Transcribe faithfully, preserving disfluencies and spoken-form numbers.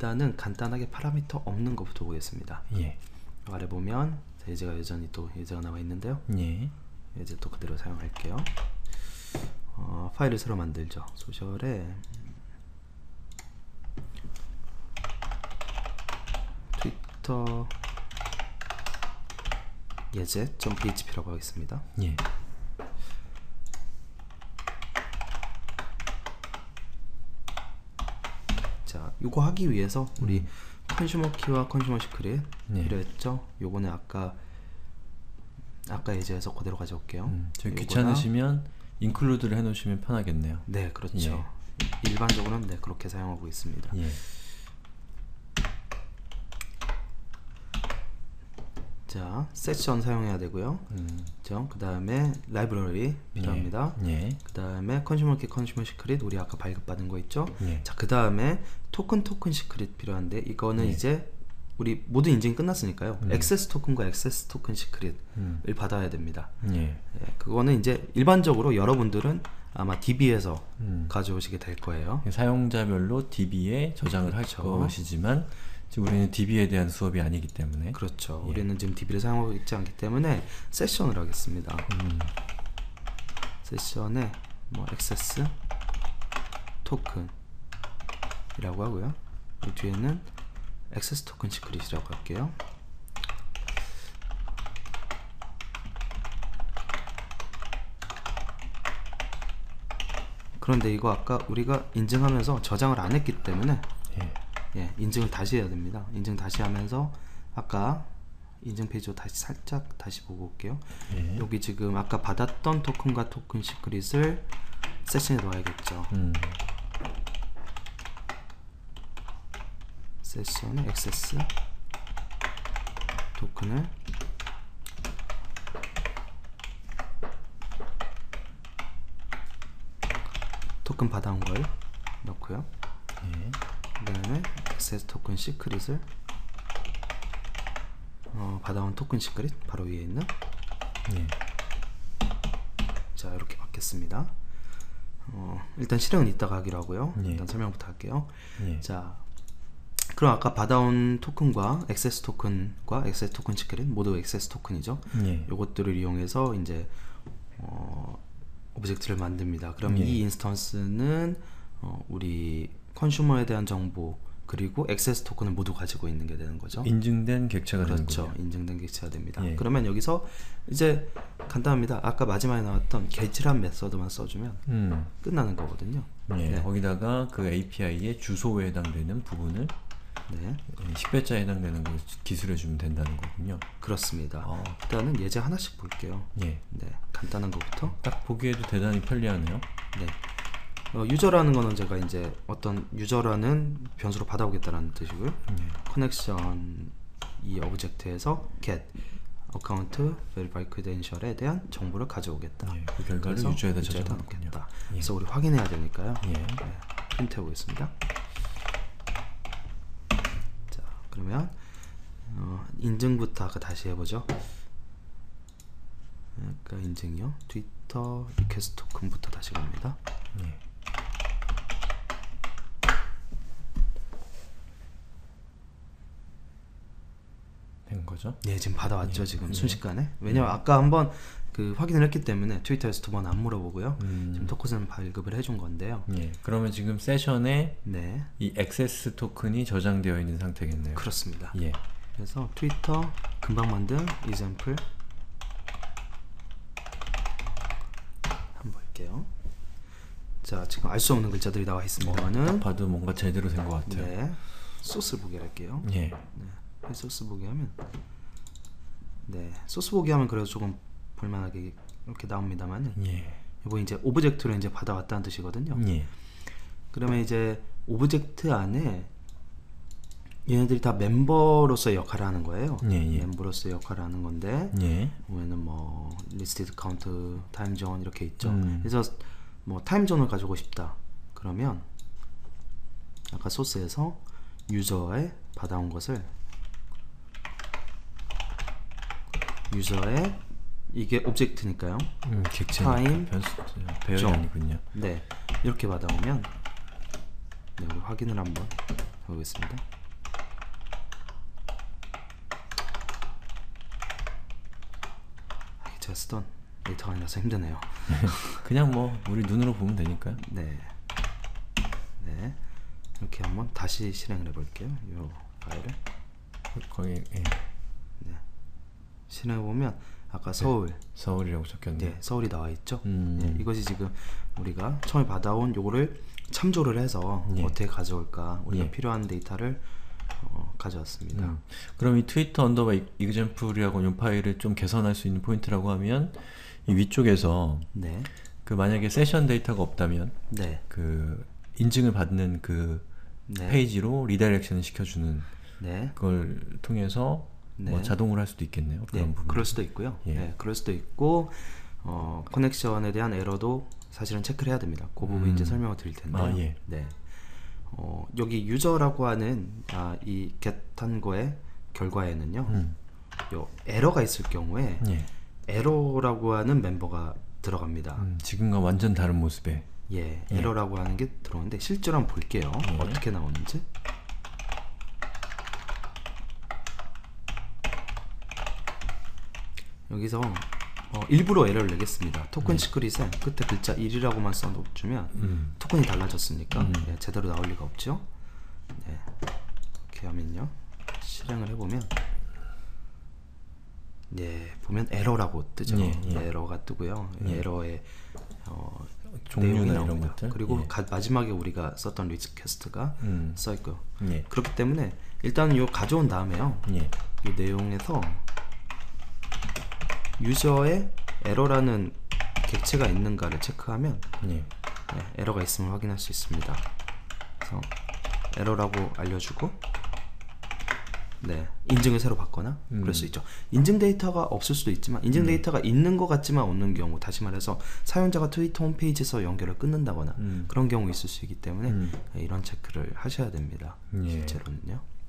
일단은 간단하게 파라미터 없는 것부터 보겠습니다. 예. 아래 보면 예제가 여전히 또 예제가 나와 있는데요. 예. 예제 또 그대로 사용할게요. 어, 파일을 새로 만들죠. 소셜에 트위터 예제.php라고 하겠습니다. 예. 자, 이거 하기 위해서 우리 음. 컨슈머 키와 컨슈머 시크릿 예. 필요했죠. 요거는 아까 아까 예제에서 그대로 가져올게요. 음, 저 요거랑, 귀찮으시면 인클루드를 해놓으시면 편하겠네요. 네, 그렇죠. 예. 일반적으로는 네, 그렇게 사용하고 있습니다. 예. 자, 세션 사용해야 되고요. 음. 그 다음에 라이브러리 필요합니다. 예. 예. 그 다음에 컨슈머 키, 컨슈머 시크릿 우리 아까 발급받은 거 있죠. 예. 자, 그 다음에 토큰 토큰 시크릿 필요한데 이거는 예. 이제 우리 모두 인증이 끝났으니까요. 음. 액세스 토큰과 액세스 토큰 시크릿을 음. 받아야 됩니다. 예. 예, 그거는 이제 일반적으로 여러분들은 아마 디비에서 음. 가져오시게 될 거예요. 사용자별로 디비에 저장을 할 그렇죠. 것이지만 지금 우리는 디비에 대한 수업이 아니기 때문에 그렇죠. 예. 우리는 지금 디비를 사용하고 있지 않기 때문에 세션을 하겠습니다. 음. 세션에 뭐 액세스 토큰이라고 하고요. 이 뒤에는 액세스 토큰 시크릿이라고 할게요. 그런데 이거 아까 우리가 인증하면서 저장을 안 했기 때문에 예. 예, 인증을 다시 해야 됩니다. 인증 다시 하면서 아까 인증 페이지로 다시 살짝 다시 보고 올게요. 예. 여기 지금 아까 받았던 토큰과 토큰 시크릿을 세션에 넣어야겠죠. 음. 세션에 액세스 토큰을 토큰 받아온 걸 넣고요. 예. 그 다음에 액세스 토큰 시크릿을 어, 받아온 토큰 시크릿 바로 위에 있는 예. 자 이렇게 받겠습니다. 어, 일단 실행은 이따가 하기로 하고요. 예. 일단 설명부터 할게요. 예. 자 그럼 아까 받아온 토큰과 액세스 토큰과 액세스 토큰 시크릿 모두 액세스 토큰이죠. 예. 요것들을 이용해서 이제 어, 오브젝트를 만듭니다. 그럼 예. 이 인스턴스는 어, 우리 컨슈머에 대한 정보 그리고 액세스 토큰을 모두 가지고 있는 게 되는 거죠. 인증된 객체가 되는 그렇죠. 거죠. 인증된 객체가 됩니다. 예. 그러면 여기서 이제 간단합니다. 아까 마지막에 나왔던 get이란 메서드만 써주면 음. 끝나는 거거든요. 예. 네. 거기다가 그 에이피아이의 주소에 해당되는 부분을 네, 십 배자에 해당되는 걸 기술해 주면 된다는 거군요. 그렇습니다. 어. 일단은 예제 하나씩 볼게요. 예. 네, 간단한 것부터. 딱 보기에도 대단히 편리하네요. 네. 어, 유저라는 거는 제가 이제 어떤 유저라는 변수로 받아오겠다는 뜻이고요. 예. 커넥션 이 오브젝트에서 get 어카운트 verify credential에 대한 정보를 가져오겠다. 예. 그 결과를 그래서 유저에다 유저에다 저장하겠다. 넣겠다. 예. 그래서 우리 확인해야 되니까요. 예. 네, 프린트 해보겠습니다. 자, 그러면 어, 인증부터 아까 다시 해보죠. 아까 인증이요. 트위터 리퀘스트 토큰부터 다시 갑니다. 예. 된 거죠? 네, 지금 받아왔죠. 예. 지금 예. 순식간에. 왜냐면 아까 한번 그 확인을 했기 때문에 트위터에서 두 번 안 물어보고요. 음. 지금 토큰은 발급을 해준 건데요. 예. 그러면 지금 세션에 네, 이 액세스 토큰이 저장되어 있는 상태겠네요. 그렇습니다. 예. 그래서 트위터 금방 만든 example 한번 볼게요. 자, 지금 알 수 없는 글자들이 나와 어, 딱 있습니다만은 봐도 뭔가 제대로 된 것 같아요. 네, 소스 보기 할게요. 예. 네, 소스 보기 하면 네, 소스 보기 하면 그래도 조금 볼만하게 이렇게 나옵니다만은 예. 이거 이제 오브젝트를 이제 받아왔다는 뜻이거든요. 예. 그러면 이제 오브젝트 안에 얘네들이 다 멤버로서의 역할을 하는 거예요. 예, 예. 멤버로서의 역할을 하는 건데 예. 보면은 뭐 리스티드 카운트, 타임존 이렇게 있죠. 음. 그래서 뭐 타임존을 가지고 싶다. 그러면 아까 소스에서 유저에 받아온 것을 유저의 이게 오브젝트니까요. 음, 객체니까 타임, 변수 배열이 점. 아니군요. 네, 이렇게 받아오면 네, 우리 확인을 한번 보겠습니다. 아, 제가 쓰던 데이터가 아니라서 힘드네요. 그냥 뭐 우리 눈으로 보면 되니까요. 네, 네, 이렇게 한번 다시 실행을 해볼게요. 이 파일을 거기 예. 네. 실행해 보면 아까 서울, 네. 서울이라고 적혔네요. 네, 서울이 나와 있죠. 음. 네, 이것이 지금 우리가 처음에 받아온 요거를 참조를 해서 예. 어떻게 가져올까 우리가 예. 필요한 데이터를 어, 가져왔습니다. 음. 그럼 이 트위터 언더바 example이라고 이 파일을 좀 개선할 수 있는 포인트라고 하면 이 위쪽에서 네, 그 만약에 세션 데이터가 없다면 네, 그 인증을 받는 그 네, 페이지로 리다이렉션을 시켜주는 네, 걸 통해서 네. 뭐 자동으로 할 수도 있겠네요. 그런 네, 부분. 그럴 수도 있고요. 예. 네, 그럴 수도 있고 어, 커넥션에 대한 에러도 사실은 체크를 해야 됩니다. 그 부분 음. 이제 설명을 드릴 텐데요. 아, 예. 네, 어, 여기 유저라고 하는 아, 이 get한 거의 결과에는요, 음. 요 에러가 있을 경우에 예. 에러라고 하는 멤버가 들어갑니다. 음, 지금과 완전 다른 모습에. 예, 예. 에러라고 하는 게 들어오는데 실제로 한번 볼게요. 예. 어떻게 나오는지. 여기서 어, 일부러 에러를 내겠습니다. 토큰 시크릿에 끝에 글자 일이라고만 써주면 음. 토큰이 달라졌으니까 음. 예, 제대로 나올 리가 없죠. 네. 이렇게 하면요, 실행을 해보면 예, 보면 에러라고 뜨죠. 예, 예. 에러가 뜨고요. 예. 에러의 어, 종류나 내용이 이런 나옵니다. 것들. 그리고 예. 가, 마지막에 우리가 썼던 리퀘스트가 음. 써있고요. 예. 그렇기 때문에 일단 요 가져온 다음에요, 예. 이 내용에서 유저의 에러라는 객체가 있는가를 체크하면 예. 네, 에러가 있음을 확인할 수 있습니다. 그래서 에러라고 알려주고, 네, 인증을 새로 받거나 음. 그럴 수 있죠. 인증 데이터가 없을 수도 있지만, 인증 음. 데이터가 있는 것 같지만 없는 경우, 다시 말해서 사용자가 트위터 홈페이지에서 연결을 끊는다거나 음. 그런 경우 있을 수 있기 때문에 음. 네, 이런 체크를 하셔야 됩니다. 예. 실제로는요.